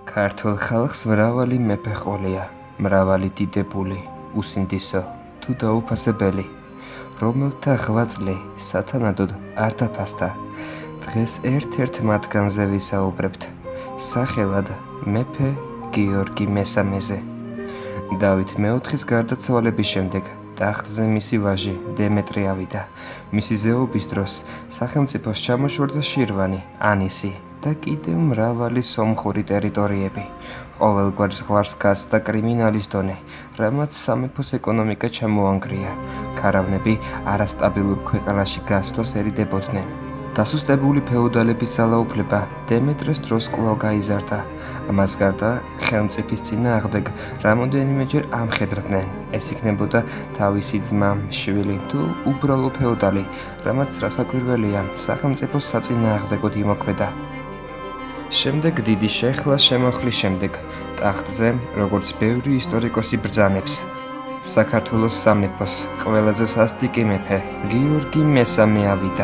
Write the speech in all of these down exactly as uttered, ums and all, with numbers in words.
ქართულ ხალხს მრავალი მეფე ჰყოლია, მრავალი დიდებული, უსინდისო თუ დაუფასებელი, რომელთა ღვაწლი სათანადოდ არ დაფასდა. დღეს ერთ-ერთ მათგანზე ვისაუბრებთ, სახელად მეფე გიორგი მესამეზე. დავით მეოთხის გარდაცვალების შემდეგ ტახტზე მისი ვაჟი დემეტრე ავიდა. მისი ზეობის დროს სახელმწიფოს ჩამოშორდა შირვანი, ანისი და კიდევ მრავალი სომხური ტერიტორიები. ყოველგვარ ზღვარს გასცდა კრიმინალის დონე, რამაც სამეფოს ეკონომიკა ჩამოანგრია. ქარავნები არასტაბილურ ქვეყანაში გასვლას ერიდებოდნენ. დასუსტებული ფეოდალების ძალაუფლება დემეტრეს დროს კვლავ გაიზარდა. ამას გარდა ხელმწიფის წინააღმდეგ რამოდენიმეჯერ ამხედრდნენ. ეს იქნებოდა თავისი ძმა, შვილი თუ უბრალო ფეოდალი, რამაც რასაკვირველია, სახელმწიფოს საწინააღმდეგოდ იმოქმედა. შემდეგ დიდი შეხლა შემოხლის შემდეგ ტახტზე, როგორც ბევრი ისტორიკოსი ბრძანებს, საქართველოს სამეფოს ყველაზე სასტიკი მეფე გიორგი მესამე ავიდა.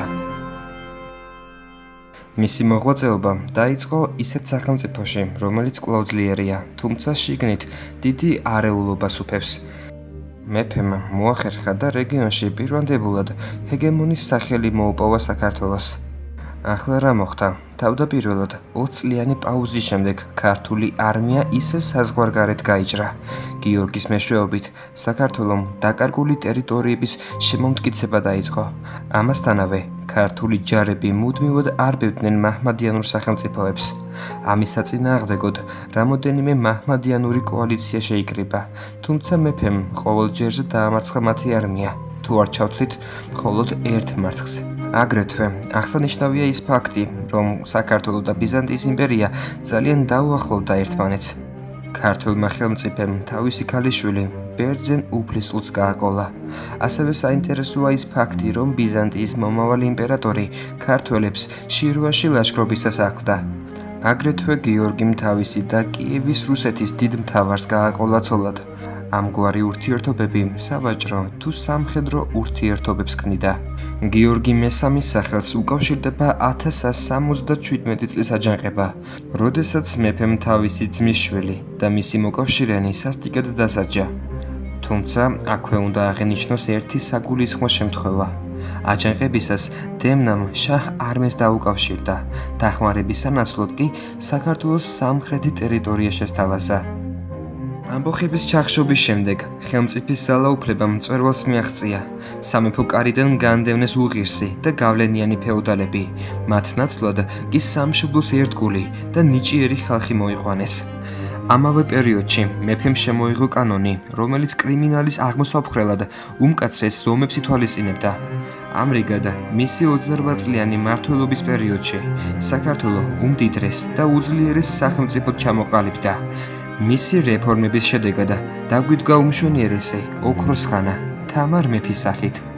მისი მოღვაწეობა დაიწყო ისეთ სახელმწიფოში, რომელიც კვლავ ძლიერია, თუმცა შიგნით დიდი არეულობას უფევს. მეფემ მოახერხა და რეგიონში პირვანდებულად ჰეგემონის სახელი მოუპოვა საქართველოს. ახლა რა მოხდა? თავდაპირველად ოცწლიანი პაუზის შემდეგ ქართული არმია ისევ საზღვარგარეთ გაიჭრა. გიორგის მეშვეობით საქართველომ დაკარგული ტერიტორიების შემომტკიცება დაიწყო. ამასთანავე ქართული ჯარები მუდმივად არბევდნენ მაჰმადიანურ სახელმწიფოებს. ამის საწინააღმდეგოდ რამოდენიმე მაჰმადიანური კოალიცია შეიკრიბა, თუმცა მეფემ ყოველ ჯერზე დაამარცხა მათი არმია, თუ არ ჩავთვლით მხოლოდ ერთ მარცხს. აგრეთვე აღსანიშნავია ის ფაქტი, რომ საქართველო და ბიზანტიის იმპერია ძალიან დაუახლოვდა ერთმანეთს. ქართულმა ხელმწიფემ თავისი ქალიშვილი ბერძენ უფლისწულს გააყოლა. ასევე საინტერესოა ის ფაქტი, რომ ბიზანტიის მომავალი იმპერატორი ქართველებს შირვაში ლაშქრობისას ახლდა. აგრეთვე გიორგიმ თავისი და კიევის რუსეთის დიდ მთავარს გააყოლა ცოლად. ამგვარი ურთიერთობები სავაჭრო თუ სამხედრო ურთიერთობებს ქმნიდა. გიორგი მესამის სახელს უკავშირდება ათას სამოცდაშვიდმეტი წლის აჯანყება, როდესაც მეფემ თავისი ძმის შვილი და მისი მოკავშირენი სასტიკად დასაჯა. თუმცა აქვე უნდა აღინიშნოს ერთი საგულისხმო შემთხვევა. აჯანყებისას დემნამ შაჰ არმეს დაუკავშირდა, დახმარების სანაცვლოდ კი საქართველოს სამხრეთი ტერიტორია შესთავაზა. ამბოხების ჩახშობის შემდეგ ხელმწიფის ძალაუფლებამ მწვერვალს მიაღწია. სამეფო კარიდან განდევნეს უღირსი და გავლენიანი ფეოდალები, მათ ნაცვლად კი სამშობლოს ერთგული და ნიჭიერი ხალხი მოიყვანეს. ამავე პერიოდში მეფემ შემოიღო კანონი, რომელიც კრიმინალის აღმოსაფხრელად უმკაცრეს ზომებს ითვალისწინებდა. ამრიგად, მისი ოცდარბაწლიანი მმართველობის პერიოდში საქართველო უმდიდრეს და უძლიერეს სახელმწიფოდ ჩამოყალიბდა. მისი რეფორმების შედეგად დაგვიდგა უმშვენიერესი ოქროს ხანა თამარ მეფის სახით.